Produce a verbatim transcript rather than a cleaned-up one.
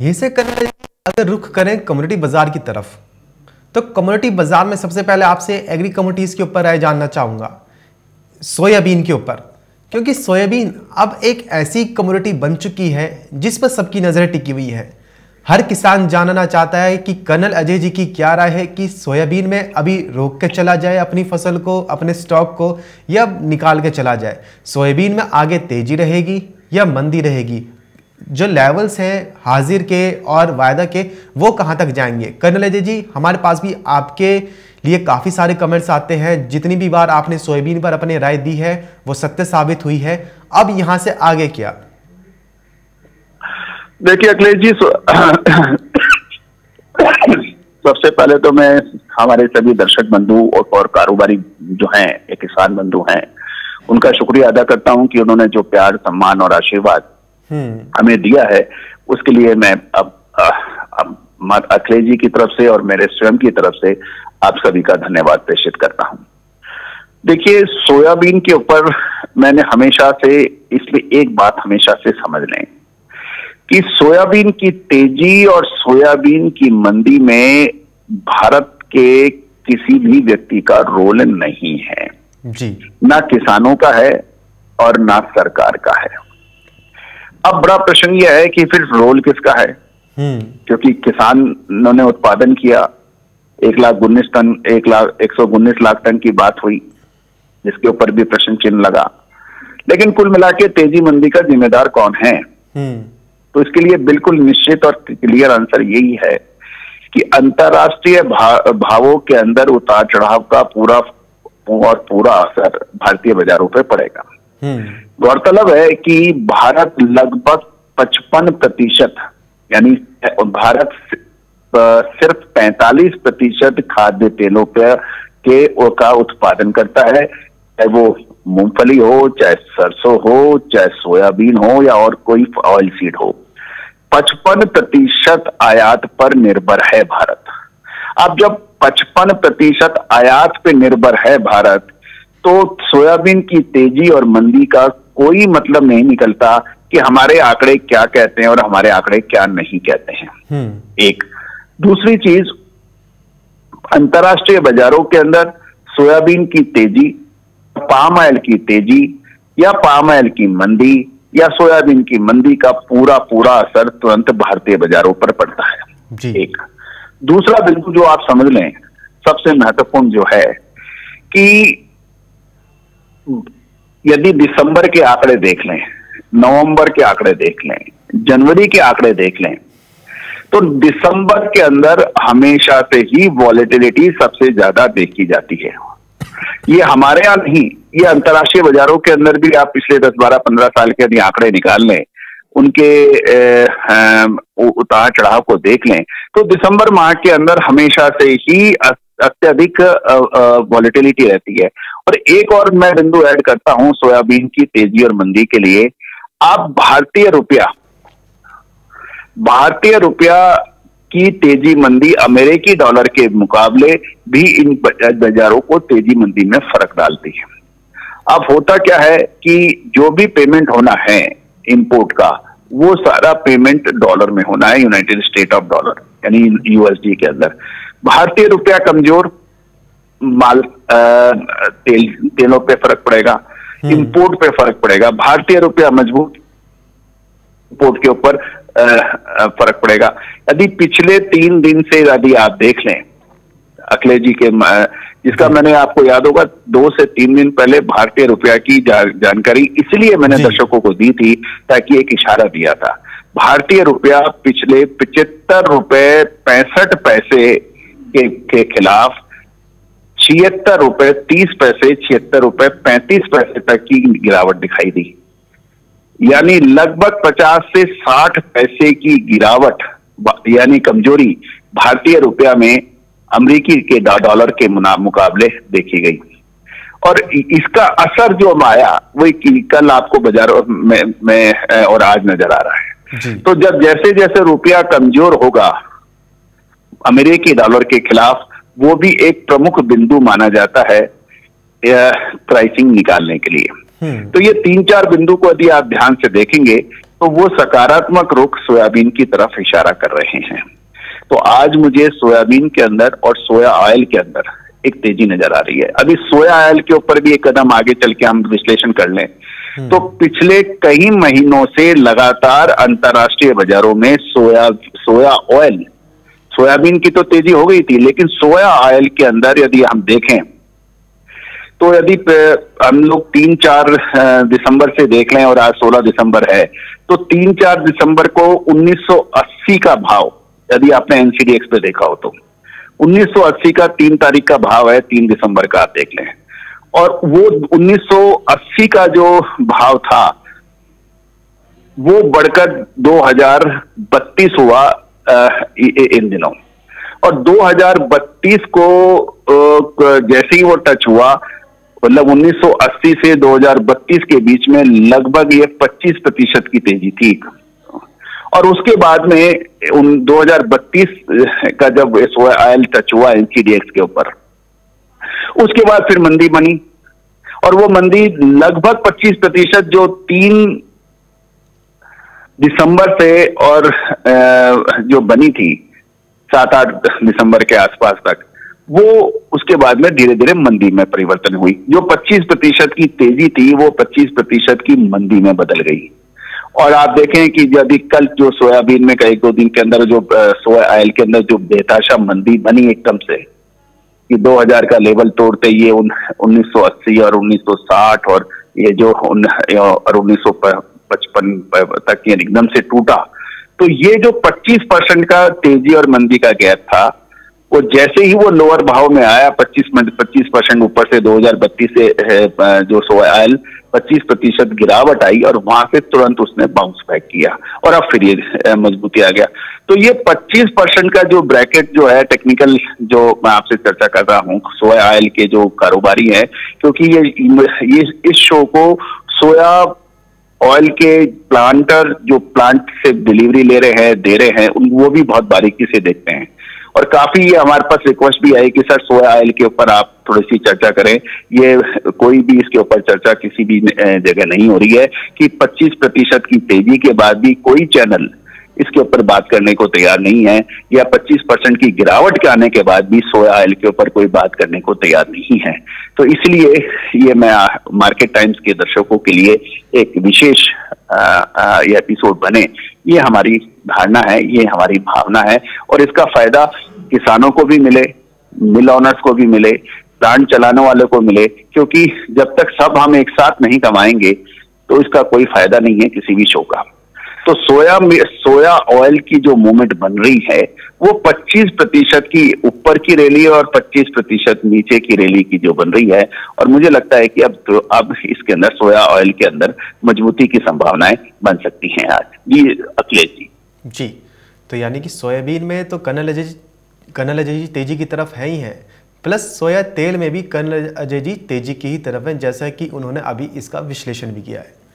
यहीं से करना, अगर रुख करें कम्युनिटी बाजार की तरफ, तो कम्युनिटी बाजार में सबसे पहले आपसे एग्री कम्युनिटीज के ऊपर राय जानना चाहूंगा, सोयाबीन के ऊपर, क्योंकि सोयाबीन अब एक ऐसी कम्युनिटी बन चुकी है जिस पर सबकी नजरें टिकी हुई है। हर किसान जानना चाहता है कि कर्नल अजय जी की क्या राय है कि सोयाबीन में अभी रोक के चला जाए अपनी फसल को, अपने स्टॉक को, या निकाल के चला जाए। सोयाबीन में आगे तेजी रहेगी या मंदी रहेगी? जो लेवल्स हैं हाजिर के और वायदा के, वो कहां तक जाएंगे? कर्नल अजय जी, हमारे पास भी आपके लिए काफी सारे कमेंट्स आते हैं। जितनी भी बार आपने सोयाबीन पर अपनी राय दी है वो सत्य साबित हुई है। अब यहां से आगे क्या? देखिए अखिलेश जी, सबसे पहले तो मैं हमारे सभी दर्शक बंधु और, और कारोबारी जो हैं, एक किसान बंधु हैं, उनका शुक्रिया अदा करता हूं कि उन्होंने जो प्यार, सम्मान और आशीर्वाद हमें दिया है, उसके लिए मैं अब, अब अखिलेश जी की तरफ से और मेरे स्वयं की तरफ से आप सभी का धन्यवाद प्रेषित करता हूं। देखिए, सोयाबीन के ऊपर मैंने हमेशा से, इसलिए एक बात हमेशा से समझ लें कि सोयाबीन की तेजी और सोयाबीन की मंदी में भारत के किसी भी व्यक्ति का रोल नहीं है जी, ना किसानों का है और ना सरकार का है। अब बड़ा प्रश्न यह है कि फिर रोल किसका है? क्योंकि किसानों ने उत्पादन किया, एक लाख उन्नीस टन एक लाख एक सौ उन्नीस लाख टन की बात हुई, जिसके ऊपर भी प्रश्न चिन्ह लगा। लेकिन कुल मिला के तेजी मंदी का जिम्मेदार कौन है? तो इसके लिए बिल्कुल निश्चित और क्लियर आंसर यही है कि अंतर्राष्ट्रीय भा, भावों के अंदर उतार चढ़ाव का पूरा और पूरा असर भारतीय बाजारों पर पड़ेगा। गौरतलब है कि भारत लगभग पचपन प्रतिशत यानी भारत सिर्फ पैंतालीस प्रतिशत खाद्य तेलों पे के का उत्पादन करता है, चाहे वो मूंगफली हो, चाहे सरसों हो, चाहे सोयाबीन हो या और कोई ऑयल सीड हो। पचपन प्रतिशत आयात पर निर्भर है भारत। अब जब पचपन प्रतिशत आयात पे निर्भर है भारत, तो सोयाबीन की तेजी और मंदी का कोई मतलब नहीं निकलता कि हमारे आंकड़े क्या कहते हैं और हमारे आंकड़े क्या नहीं कहते हैं। एक दूसरी चीज, अंतर्राष्ट्रीय बाजारों के अंदर सोयाबीन की तेजी, पाम ऑयल की तेजी या पाम ऑयल की मंदी या सोयाबीन की मंदी का पूरा पूरा असर तुरंत भारतीय बाजारों पर पड़ता है जी। एक दूसरा बिंदु जो आप समझ लें, सबसे महत्वपूर्ण जो है कि यदि दिसंबर के आंकड़े देख लें, नवंबर के आंकड़े देख लें, जनवरी के आंकड़े देख लें, तो दिसंबर के अंदर हमेशा से ही वॉलेटिलिटी सबसे ज्यादा देखी जाती है। ये हमारे यहां नहीं, ये अंतर्राष्ट्रीय बाजारों के अंदर भी आप पिछले दस बारह पंद्रह साल के यदि आंकड़े निकाल लें, उनके उतार चढ़ाव को देख लें, तो दिसंबर माह के अंदर हमेशा से ही अत्यधिक वॉलेटिलिटी रहती है। और एक और मैं बिंदु ऐड करता हूं सोयाबीन की तेजी और मंदी के लिए, आप भारतीय रुपया भारतीय रुपया की तेजी मंदी अमेरिकी डॉलर के मुकाबले भी इन बाजारों को तेजी मंदी में फर्क डालती है। अब होता क्या है कि जो भी पेमेंट होना है इंपोर्ट का, वो सारा पेमेंट डॉलर में होना है, यूनाइटेड स्टेट ऑफ डॉलर यानी यूएसडी के अंदर। भारतीय रुपया कमजोर, माल आ, तेल तेलों पे फर्क पड़ेगा, इंपोर्ट पे फर्क पड़ेगा। भारतीय रुपया मजबूत, इंपोर्ट के ऊपर फर्क पड़ेगा। यदि पिछले तीन दिन से यदि आप देख लें अखिलेश जी के, जिसका मैंने आपको याद होगा दो से तीन दिन पहले भारतीय रुपया की जा, जानकारी इसलिए मैंने दर्शकों को दी थी ताकि एक इशारा दिया था। भारतीय रुपया पिछले पिचहत्तर रुपए पैंसठ पैसे के, के खिलाफ छिहत्तर रुपए तीस पैसे छिहत्तर रुपए पैंतीस पैसे तक की गिरावट दिखाई दी, यानी लगभग पचास से साठ पैसे की गिरावट यानी कमजोरी भारतीय रुपया में अमेरिकी के डॉलर के मुकाबले देखी गई। और इसका असर जो आया वो कल आपको बाजारों में, में और आज नजर आ रहा है। तो जब जैसे जैसे रुपया कमजोर होगा अमेरिकी डॉलर के खिलाफ, वो भी एक प्रमुख बिंदु माना जाता है प्राइसिंग निकालने के लिए। तो ये तीन चार बिंदु को यदि आप ध्यान से देखेंगे तो वो सकारात्मक रुख सोयाबीन की तरफ इशारा कर रहे हैं। तो आज मुझे सोयाबीन के अंदर और सोया ऑयल के अंदर एक तेजी नजर आ रही है। अभी सोया ऑयल के ऊपर भी एक कदम आगे चल के हम विश्लेषण कर लें तो पिछले कई महीनों से लगातार अंतर्राष्ट्रीय बाजारों में सोया सोया ऑयल, सोयाबीन की तो तेजी हो गई थी, लेकिन सोया ऑयल के अंदर यदि हम देखें तो यदि हम लोग तीन चार दिसंबर से देख लें और आज सोलह दिसंबर है, तो तीन चार दिसंबर को उन्नीस सौ अस्सी का भाव, यदि आपने एनसीडीएक्स पे देखा हो तो उन्नीस सौ अस्सी का तीन तारीख का भाव है, तीन दिसंबर का आप देख लें, और वो उन्नीस सौ अस्सी का जो भाव था वो बढ़कर दो हजार बत्तीस हुआ इन दिनों, और दो हजार बत्तीस को जैसे ही वो टच हुआ, मतलब उन्नीस सौ अस्सी से दो हजार बत्तीस के बीच में लगभग ये पच्चीस प्रतिशत की तेजी थी, और उसके बाद में उन दो हजार बत्तीस का जब सोया ऑयल टच हुआ एनसीडीएक्स के ऊपर, उसके बाद फिर मंदी बनी, और वो मंदी लगभग पच्चीस प्रतिशत जो तीन दिसंबर से और जो बनी थी सात आठ दिसंबर के आसपास तक, वो उसके बाद में धीरे धीरे मंदी में परिवर्तन हुई। जो पच्चीस प्रतिशत की तेजी थी वो पच्चीस प्रतिशत की मंदी में बदल गई। और आप देखें कि यदि कल जो सोयाबीन में का एक दो दिन के अंदर जो सोया ऑयल के अंदर जो बेताशा मंदी बनी एकदम से कि दो हजार का लेवल तोड़ते ये उन उन्नीस सौ अस्सी और उन्नीस सौ साठ और ये जो उन, और उन्नीस सौ पचपन तक ये एकदम से टूटा, तो ये जो पच्चीस परसेंट का तेजी और मंदी का गैप था, वो जैसे ही वो लोअर भाव में आया पच्चीस पच्चीस परसेंट ऊपर से दो हजार बत्तीस से जो सोया ऑयल पच्चीस प्रतिशत गिरावट आई, और वहां से तुरंत उसने बाउंस बैक किया और अब फिर ये मजबूती आ गया। तो ये पच्चीस परसेंट का जो ब्रैकेट जो है टेक्निकल, जो मैं आपसे चर्चा कर रहा हूँ सोया ऑयल के जो कारोबारी हैं, क्योंकि ये ये इस शो को सोया ऑयल के प्लांटर जो प्लांट से डिलीवरी ले रहे हैं दे रहे हैं उन वो भी बहुत बारीकी से देखते हैं, और काफी ये हमारे पास रिक्वेस्ट भी आई कि सर सोया ऑयल के ऊपर आप थोड़ी सी चर्चा करें। ये कोई भी इसके ऊपर चर्चा किसी भी जगह नहीं हो रही है कि पच्चीस प्रतिशत की तेजी के बाद भी कोई चैनल इसके ऊपर बात करने को तैयार नहीं है, या पच्चीस परसेंट की गिरावट के आने के बाद भी सोया ऑयल के ऊपर कोई बात करने को तैयार नहीं है। तो इसलिए ये मैं मार्केट टाइम्स के दर्शकों के लिए एक विशेष ये एपिसोड बने, ये हमारी धारणा है, ये हमारी भावना है, और इसका फायदा किसानों को भी मिले, मिल ऑनर्स को भी मिले, प्लांट चलाने वालों को मिले, क्योंकि जब तक सब हम एक साथ नहीं कमाएंगे तो इसका कोई फायदा नहीं है किसी भी शो का। तो सोया सोया ऑयल की जो मूवमेंट बन रही है वो पच्चीस प्रतिशत की ऊपर की रैली और पच्चीस प्रतिशत नीचे की रैली की जो बन रही है, और मुझे लगता है कि अब तो अब इसके अंदर सोया ऑयल के अंदर मजबूती की संभावनाएं बन सकती हैं आज। जी अखिलेश जी। जी, तो यानी कि सोयाबीन में तो कर्नल अजय कर्नल अजय जी तेजी की तरफ है ही है, प्लस सोया तेल में भी कर्नल अजय जी तेजी की ही तरफ है, जैसा कि उन्होंने अभी इसका विश्लेषण भी किया है।